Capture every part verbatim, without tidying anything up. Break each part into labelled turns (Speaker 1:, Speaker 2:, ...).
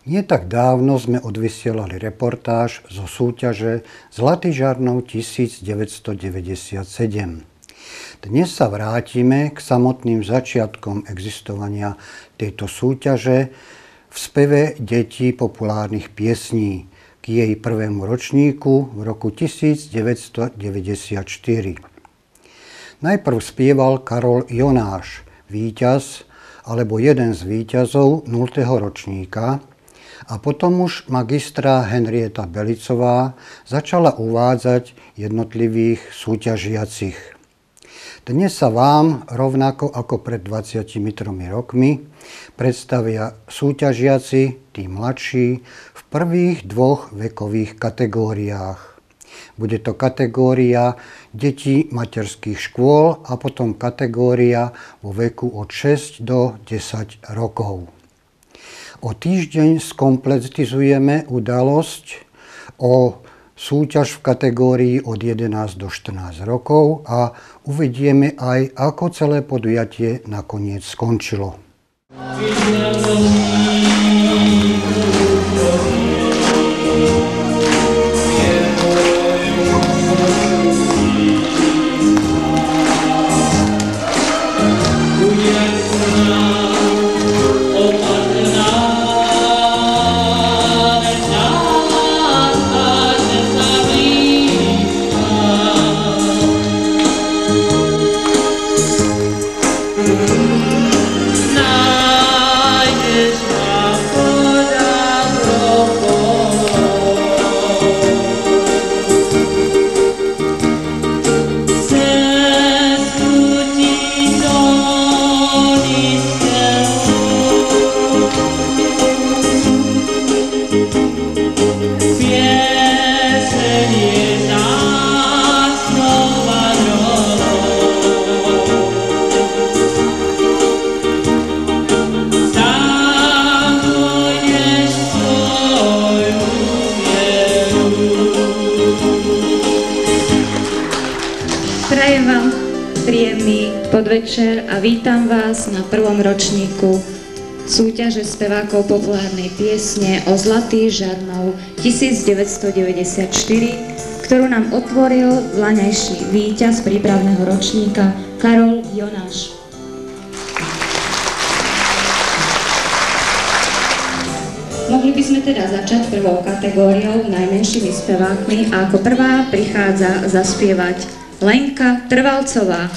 Speaker 1: Nie tak dávno sme odvysielali reportáž zo súťaže Zlatý žarnov devätnásťstodeväťdesiatsedem. Dnes sa vrátime k samotným začiatkom existovania tejto súťaže v speve detí populárnych piesní k jej prvému ročníku v roku devätnásťstodeväťdesiatštyri. Najprv spieval Karol Jonáš, víťaz alebo jeden z víťazov nultého ročníka, a potom už magistra Henrieta Belicová začala uvádzať jednotlivých súťažiacich. Dnes sa vám, rovnako ako pred dvadsiatimi tromi rokmi, predstavia súťažiaci, tí mladší, v prvých dvoch vekových kategóriách. Bude to kategória detí materských škôl a potom kategória vo veku od šesť do desať rokov. O týždeň skompletizujeme udalosť o súťaž v kategórii od jedenásť do štrnásť rokov a uvedieme aj, ako celé podujatie nakoniec skončilo.
Speaker 2: Prajem vám príjemný podvečer a vítam vás na prvom ročníku súťaže spevákov populárnej piesne o Zlatý žarnov devätnásťstodeväťdesiatštyri, ktorú nám otvoril vlaňajší víťaz prípravného ročníka Karol Jonáš. Mohli by sme teda začať prvou kategóriou, najmenšími spevákmi, a ako prvá prichádza zaspievať Lenka Trvalcová.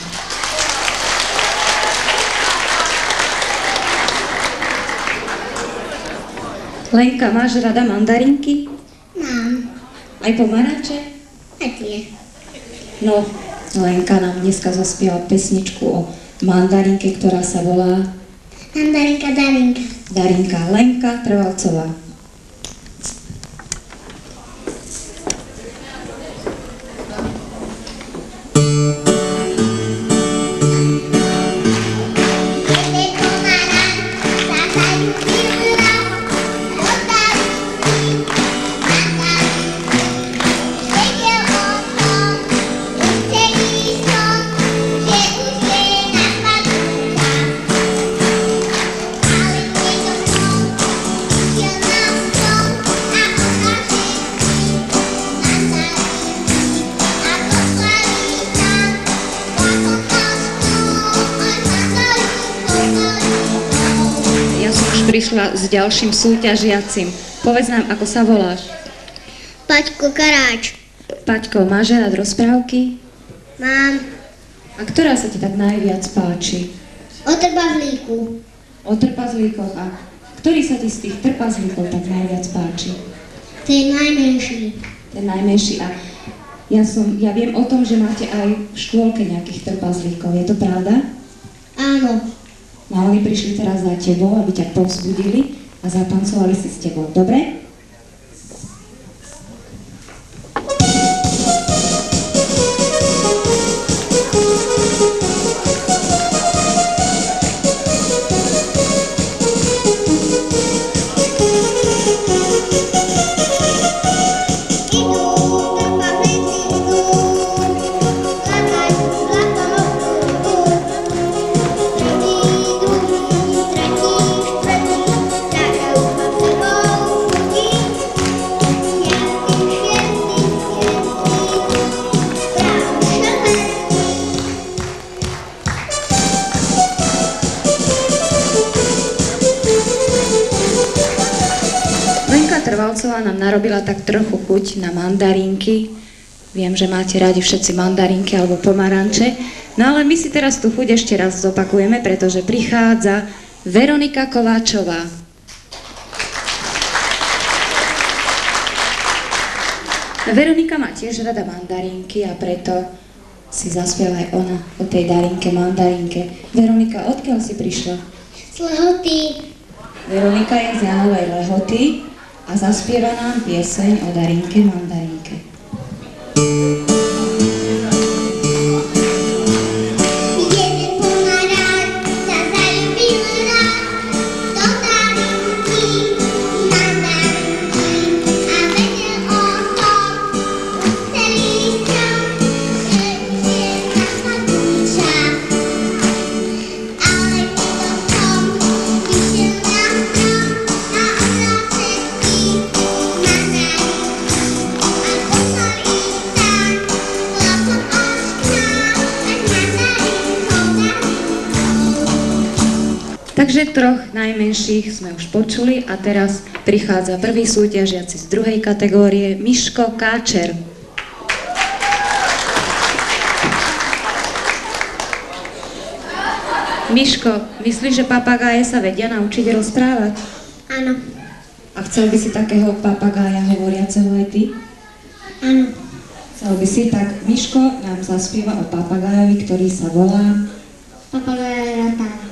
Speaker 2: Lenka, máš rada mandarinky?
Speaker 3: Mám.
Speaker 2: Aj pomaranče?
Speaker 3: A tie.
Speaker 2: No, Lenka nám dneska zaspieva pesničku o mandarinke, ktorá sa volá
Speaker 3: Mandarinka Darinka.
Speaker 2: Darinka. Lenka Trvalcová. Prišla s ďalším súťažiacim. Povedz nám, ako sa voláš?
Speaker 3: Paťko Karáč.
Speaker 2: Paťko, máš rád rozprávky?
Speaker 3: Mám.
Speaker 2: A ktorá sa ti tak najviac páči?
Speaker 3: O trpazlíku.
Speaker 2: O trpazlíkoch. A ktorý sa ti z tých trpazlíkov tak najviac páči?
Speaker 3: Ten najmenší.
Speaker 2: Ten najmenší. A ja, som, ja viem o tom, že máte aj v škôlke nejakých trpazlíkov. Je to pravda?
Speaker 3: Áno.
Speaker 2: No, oni prišli teraz za tebou, aby ťa povzbudili a zatancovali si s tebou. Dobre?
Speaker 3: Tretí, štvrtý, trakajú pod sebou.
Speaker 2: Trvalcová nám narobila tak trochu chuť na mandarínky. Viem, že máte radi všetci mandarínky alebo pomaranče. No ale my si teraz tú chuť ešte raz zopakujeme, pretože prichádza Veronika Kováčová. Veronika má tiež rada mandarínky a preto si zaspieva aj ona o tej Darinke mandarínke. Veronika, odkiaľ si prišla?
Speaker 3: Z Lehoty.
Speaker 2: Veronika je z Janovej Lehoty a zaspieva nám pieseň o Darinke mandarínke. Takže troch najmenších sme už počuli a teraz prichádza prvý súťažiaci z druhej kategórie, Miško Káčer. Miško, myslíš, že papagáje sa vedia naučiť rozprávať?
Speaker 3: Áno.
Speaker 2: A chcel by si takého papagája hovoriaceho aj ty?
Speaker 3: Áno.
Speaker 2: Chcel by si, tak Miško nám zaspieva o papagájovi, ktorý sa volá
Speaker 3: Papagája Ratala.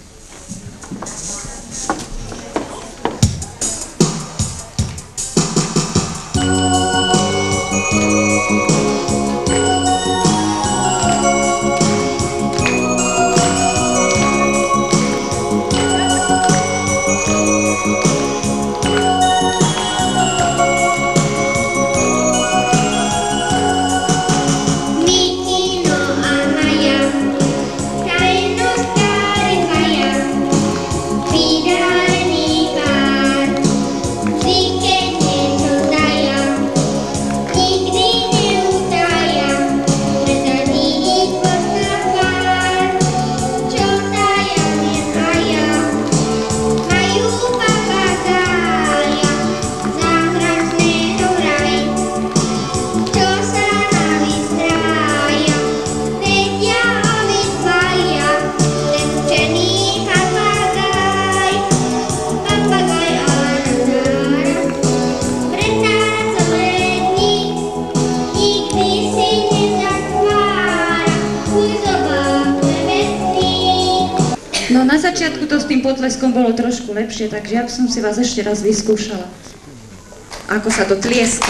Speaker 2: No na začiatku to s tým potleskom bolo trošku lepšie, takže ja som si vás ešte raz vyskúšala, ako sa to tlieska.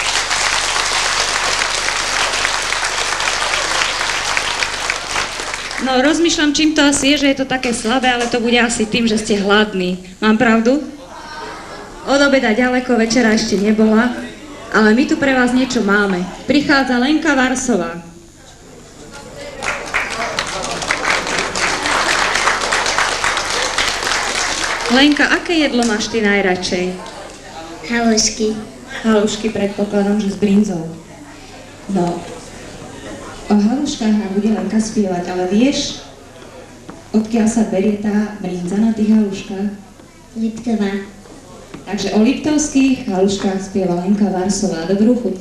Speaker 2: No rozmýšľam, čím to asi je, že je to také slabé, ale to bude asi tým, že ste hladní. Mám pravdu? Od obeda ďaleko, večera ešte nebola, ale my tu pre vás niečo máme. Prichádza Lenka Varsová. Lenka, aké jedlo máš ty najradšej?
Speaker 3: Halušky.
Speaker 2: Halušky, predpokladám, že s brinzou. No, o haluškách nám bude Lenka spievať, ale vieš, odkiaľ sa berie tá brinza na tých haluškách?
Speaker 3: Liptová.
Speaker 2: Takže o liptovských haluškách spieva Lenka Varsová. Dobrú chuť.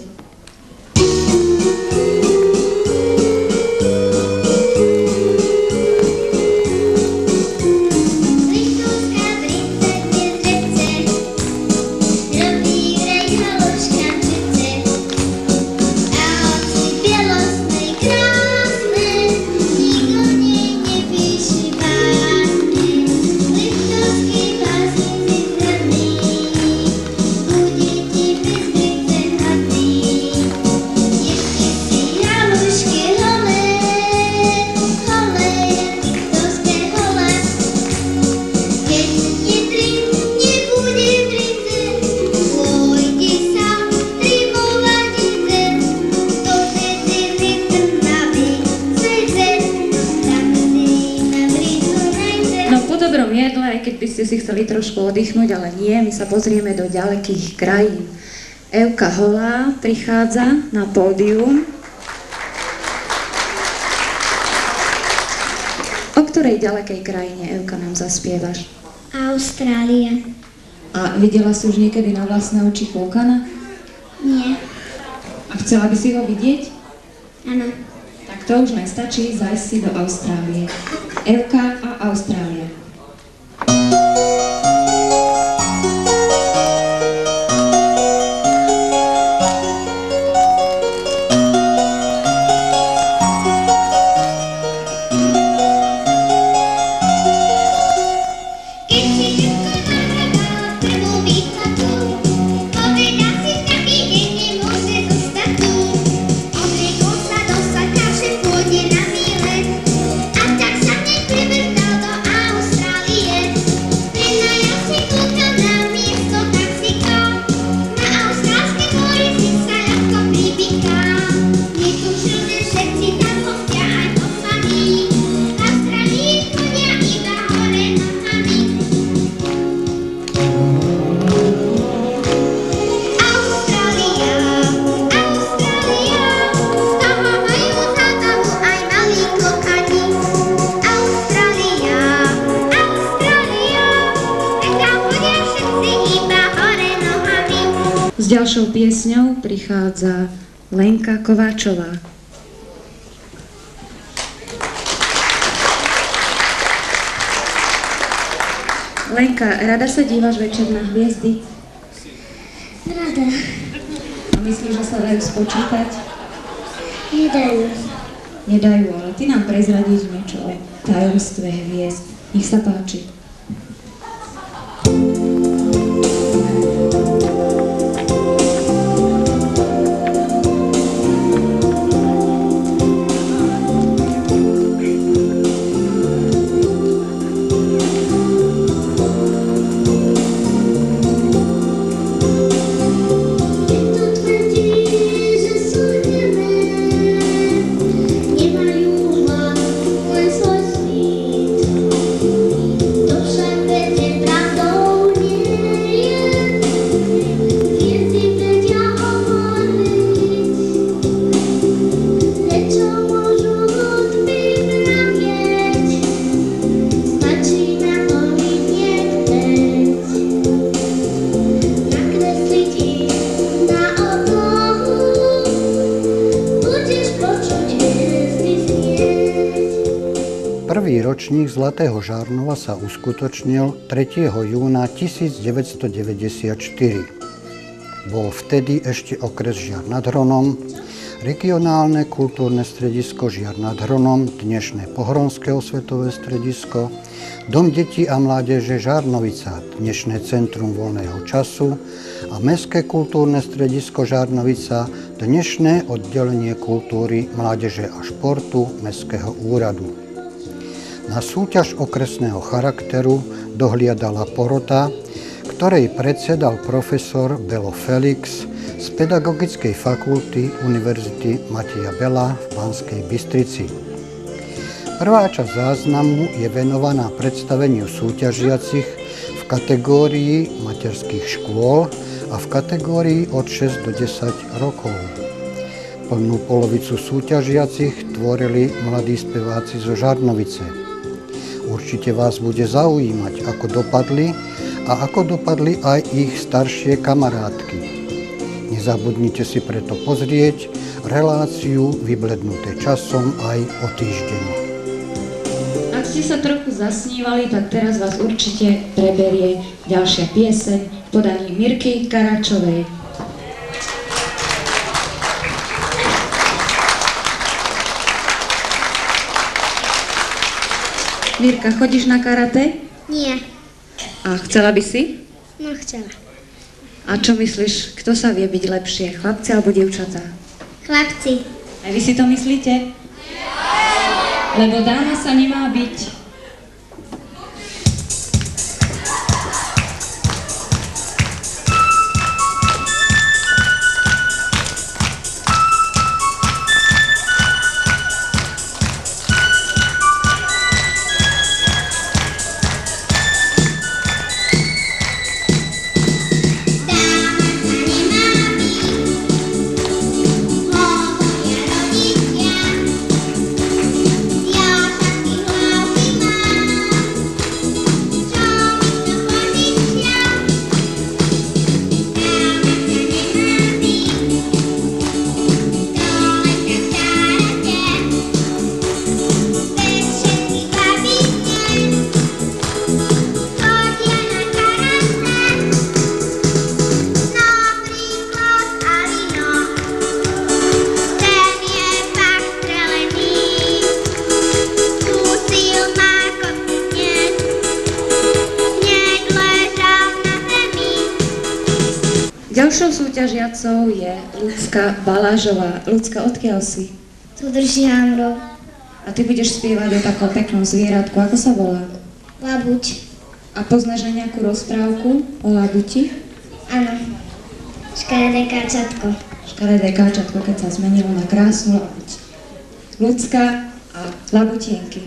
Speaker 2: Keď by ste si chceli trošku oddychnúť, ale nie, my sa pozrieme do ďalekých krajín. Evka Holá prichádza na pódium. O ktorej ďalekej krajine, Evka, nám zaspievaš?
Speaker 3: Austrália.
Speaker 2: A videla si už niekedy na vlastné oči Vulkana?
Speaker 3: Nie.
Speaker 2: A chcela by si ho vidieť?
Speaker 3: Áno.
Speaker 2: Tak to už len stačí zájsť si do Austrálie. Evka a Austrália. S ďalšou piesňou prichádza Lenka Kováčová. Lenka, rada sa dívaš večer na hviezdy?
Speaker 3: Rada.
Speaker 2: A myslíš, že sa dajú spočítať?
Speaker 3: Nedajú.
Speaker 2: Nedajú, ale ty nám prezradíš niečo o tajomstve hviezd. Nech sa páči.
Speaker 1: Prvý ročník Zlatého Žarnova sa uskutočnil tretieho júna tisícdeväťstodeväťdesiatštyri. Bol vtedy ešte okres Žiar nad Hronom, regionálne kultúrne stredisko Žiar nad Hronom, dnešné Pohronské osvetové stredisko, Dom detí a mládeže Žarnovica, dnešné Centrum voľného času a Mestské kultúrne stredisko Žarnovica, dnešné oddelenie kultúry, mládeže a športu Mestského úradu. Na súťaž okresného charakteru dohliadala porota, ktorej predsedal profesor Belo Felix z Pedagogickej fakulty Univerzity Mateja Bela v Banskej Bystrici. Prvá časť záznamu je venovaná predstaveniu súťažiacich v kategórii materských škôl a v kategórii od šesť do desať rokov. Plnú polovicu súťažiacich tvorili mladí speváci zo Žarnovice. Určite vás bude zaujímať, ako dopadli a ako dopadli aj ich staršie kamarátky. Nezabudnite si preto pozrieť reláciu Vyblednuté časom aj o týždeň.
Speaker 2: Ak ste sa trochu zasnívali, tak teraz vás určite preberie ďalšia pieseň v podaní Mirky Karáčovej. Mirka, chodíš na karate?
Speaker 3: Nie.
Speaker 2: A chcela by si?
Speaker 3: No chcela.
Speaker 2: A čo myslíš, kto sa vie byť lepšie, chlapci alebo dievčatá?
Speaker 3: Chlapci.
Speaker 2: Aj vy si to myslíte? Lebo dáma sa nemá byť.
Speaker 3: Ja taký hlavý
Speaker 2: Ďalšou súťažiacou je Ľudská Balážová. Ľudská, odkiaľ si?
Speaker 3: Tu drží Hamrov.
Speaker 2: A ty budeš spievať o takom peknom zvieratku. Ako sa volá?
Speaker 3: Labuť.
Speaker 2: A poznáš aj nejakú rozprávku o labuti?
Speaker 3: Áno. Škaredé káčatko.
Speaker 2: Škaredé káčatko, keď sa zmenilo na krásnu labuť. Ľudská a labutienky.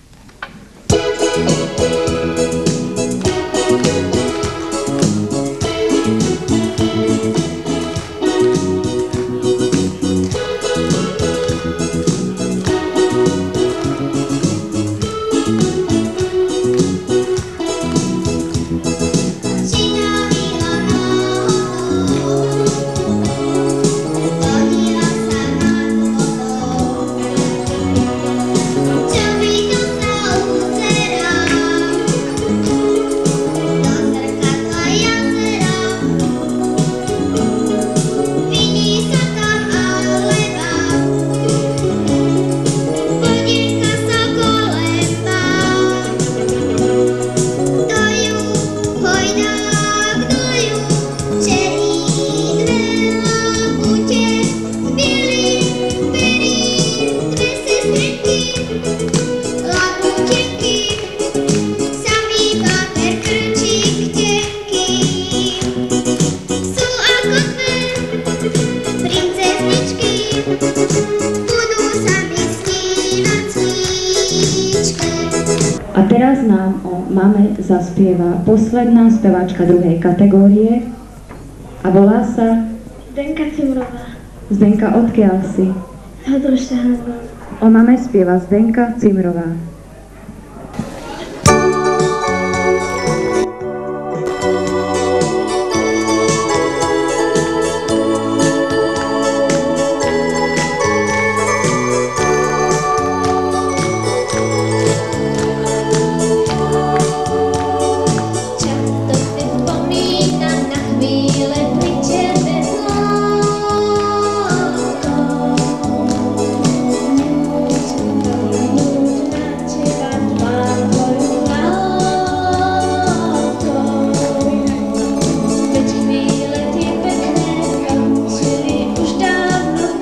Speaker 2: A teraz nám o mame zaspieva posledná speváčka druhej kategórie a volá sa
Speaker 3: Zdenka Cimrová.
Speaker 2: Zdenka, odkiaľ si?
Speaker 3: Hodrošte Hamrov.
Speaker 2: O mame spieva Zdenka Cimrová.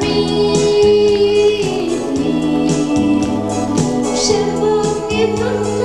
Speaker 3: Všem Bůh je